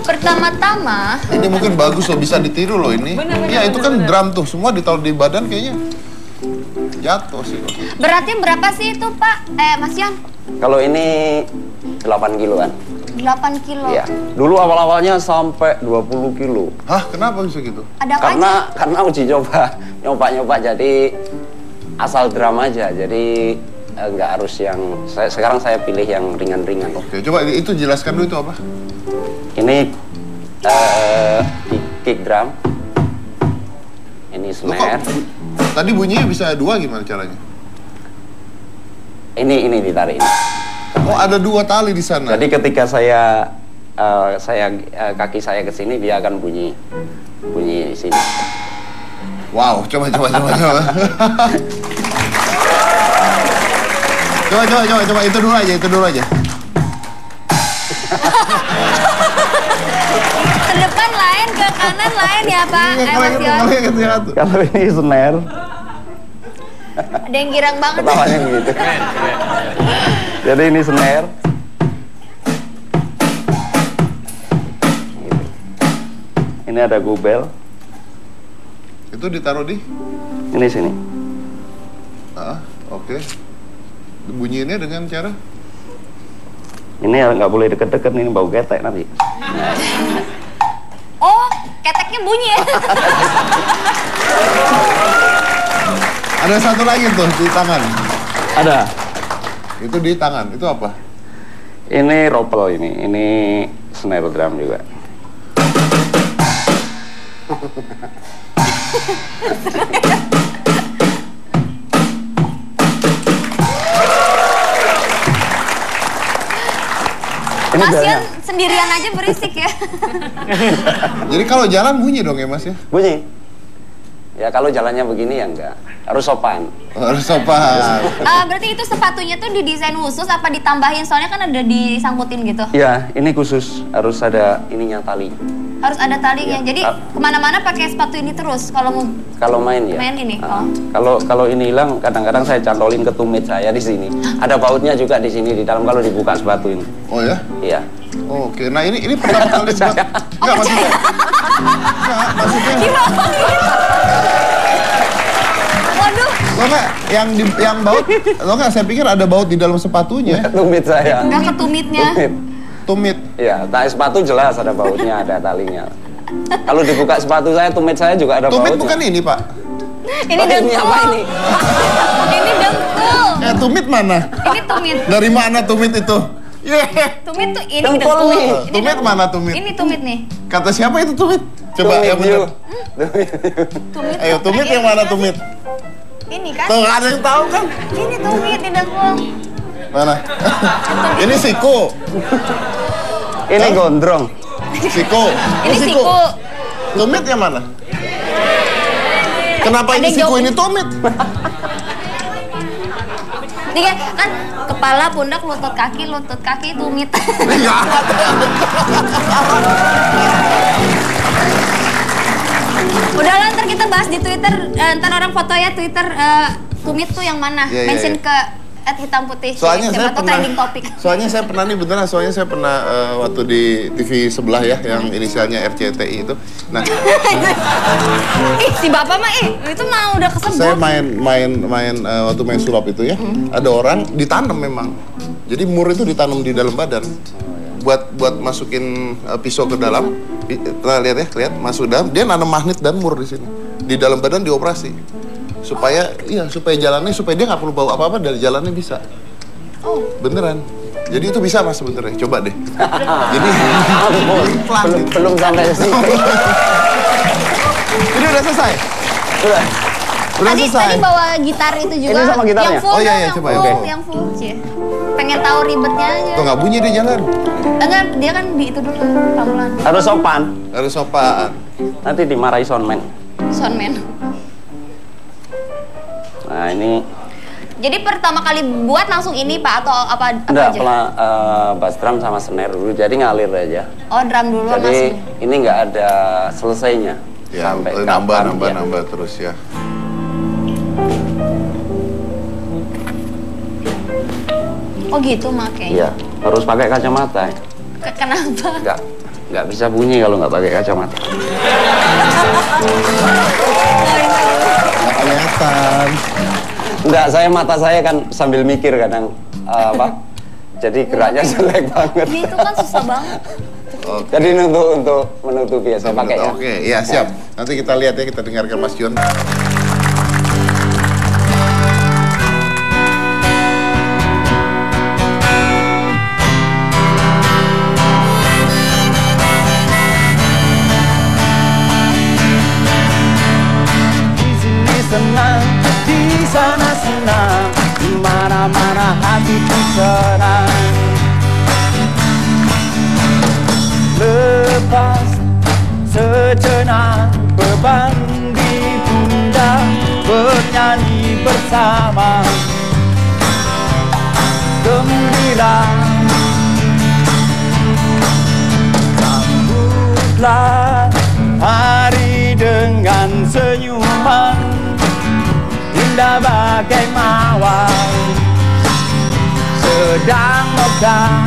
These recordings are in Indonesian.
Pertama-tama. Ini mungkin bagus loh, bisa ditiru loh ini. Iya itu kan drum tuh, semua ditaruh di badan kayaknya jatuh sih. Beratnya berapa sih itu Pak? Mas Yan? Kalau ini 8 kiloan. 8 kilo. Iya. Dulu awal-awalnya sampai 20 kilo. Hah, kenapa bisa gitu? Ada apa Karena uji coba, nyoba-nyoba jadi asal drum aja. Jadi nggak harus yang sekarang saya pilih yang ringan-ringan. Oke, coba itu jelaskan dulu itu apa? Ini kick drum. Ini snare. Tadi bunyinya bisa dua, gimana caranya? Ini ditarik. Oh, ada 2 tali di sana. Jadi ketika kaki saya ke sini, dia akan bunyi di sini. Wow, coba. Coba itu dulu aja. Ke depan lain, ke kanan lain ya Pak? Mas Yon. Kalau ini snare. Ada yang girang banget. Ketawanya begitu. Jadi ini snare. Ini ada gubel. Itu ditaruh di? Ini sini. Oke. Bunyinya dengan cara? Ini nggak boleh deket-deket, ini bau ketek nanti. Oh, keteknya bunyi ya? Ada satu lagi tuh di tangan. Ada. Itu di tangan, itu apa? Ini ropel ini snare drum juga. Mas Yan sendirian aja berisik ya. Jadi kalau jalan bunyi dong ya Mas ya? Bunyi. Ya kalau jalannya begini ya enggak. Harus sopan. Harus sopan. Berarti itu sepatunya tuh didesain khusus apa ditambahin? Soalnya kan ada disangkutin gitu. Iya, ini khusus. Harus ada ininya tali. Harus ada talinya. Ya. Jadi kemana-mana pakai sepatu ini terus kalau mau. Kalau main ya. Main ini. Kalau ini hilang, kadang-kadang saya cantolin ke tumit saya di sini. Ada bautnya juga di sini di dalam kalau dibuka sepatu ini. Oh ya? Iya. Oh, oke. Nah ini pertama kali buat. Enggak maksudnya. Enggak maksudnya. Waduh. Lo nggak yang baut? Lo nggak? Saya pikir ada baut di dalam sepatunya. Tumit saya. Enggak ke tumitnya. Tumit. Iya, tali sepatu jelas ada bautnya, ada talinya. Kalau dibuka sepatu saya, tumit saya juga ada bautnya. Tumit bukan ini, Pak? Ini dengkul. Ini apa ini? Ini dengkul. Tumit mana? Ini tumit. Dari mana tumit itu? Tumit tuh ini Dengkul dengkul. nih. Ini Tumit mana tumit? Ini tumit nih. Kata siapa itu tumit? Coba Tumit, yang benar. Tumit. Ayo, tumit yang mana tumit? Ini kan? Tuh, ada yang tahu kan? Ini tumit di dengkul. Mana? Ini siku. Ini gondrong. Siku. Ini siku. Tumit yang mana? Kenapa ini siku ini tumit? Ini kan kepala, pundak, lutut kaki tumit. Enggak ada. Udahlah, ntar kita bahas di Twitter, ntar orang foto ya Twitter tumit tuh yang mana? Mention ke @hitam_putih. Soalnya saya pernah trending topik. Soalnya saya pernah nih beneran, soalnya saya pernah waktu di TV sebelah ya yang inisialnya RCTI itu. Nah, si bapak mah itu mah udah kesebut. saya main waktu main sulap itu ya. Ada orang ditanam memang. Jadi mur itu ditanam di dalam badan. Buat masukin pisau ke dalam. Lihat masuk dalam, dia nanam magnet dan mur di sini. Di dalam badan dioperasi. Supaya jalannya, supaya dia nggak perlu bawa apa-apa dari jalannya bisa. Oh. Beneran. Jadi itu bisa Mas sebenarnya. Coba deh. Jadi belum sampai sini. Ini udah selesai. Udah selesai. Tadi bawa gitar itu juga. Ini sama gitarnya? Yang full, Oh, iya, yang coba, full, oke. yang full. Cie. Pengen tahu ribetnya aja. Tuh nggak bunyi dia jalan. Enggak, dia kan di itu dulu, pelan-pelan. Harus sopan. Harus sopan. Nanti dimarahi soundman. Soundman. Nah ini. Jadi pertama kali buat langsung ini Pak atau apa Enggak, aja? bass drum sama snare dulu, jadi ngalir aja. Oh, drum dulu Jadi langsung. ini nggak ada selesainya. Ya, sampai nambah terus ya. Oh gitu makanya. Iya, harus pakai kacamata. Kenapa? Nggak nggak bisa bunyi kalau nggak pakai kacamata. Nggak kelihatan. Enggak, mata saya kan sambil mikir kadang apa. Jadi geraknya jelek banget. Ini itu kan susah banget. Jadi untuk menutupi ya saya pakai ya. Oke, iya siap. Nanti kita lihat ya, kita dengarkan Mas John. Senang, di sana senang, di mana-mana hatiku senang. Lepas sejenak beban di pundak, bernyanyi bersama, gembira. Sambutlah hari dengan senyuman, indah bagai mawar sedang mekar.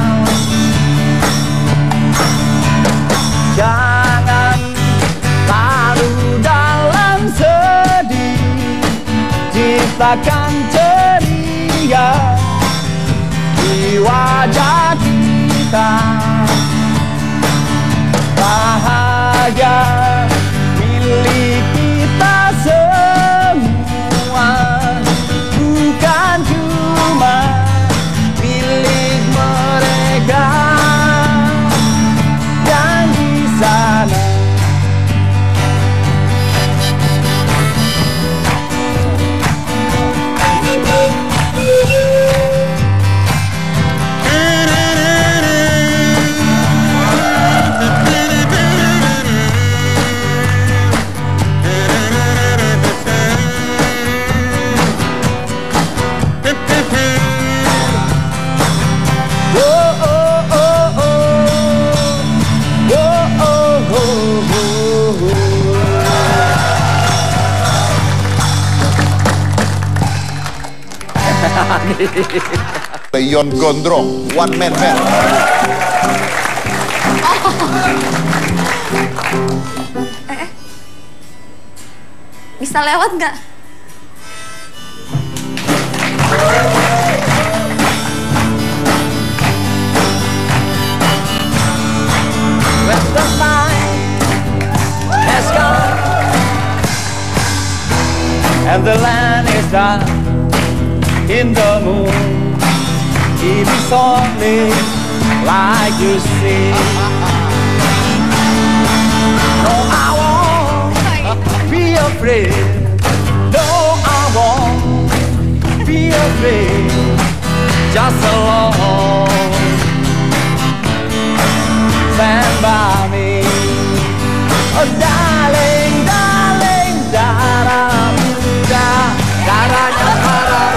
Jangan larut dalam sedih, ciptakan ceria di wajah kita. Bahagia milik kita semua, bukan cuma milik mereka yang di sana. Yon Gondrong, one man band. Bisa lewat nggak? When the night has gone and the land is dark in the moon, it is only like you see. No, I won't be afraid. No, I won't be afraid. Just alone, stand by me. Oh, darling, darling, darah muda, darahnya para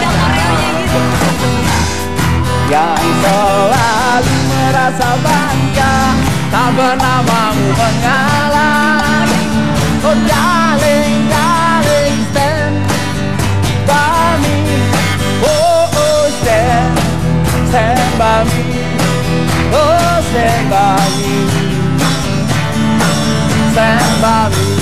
yang selalu merasa bangga, tak pernah mau mengalah. Oh darling, darling, stand by me. Oh, oh, stand by me. Oh, stand by me. Stand by me.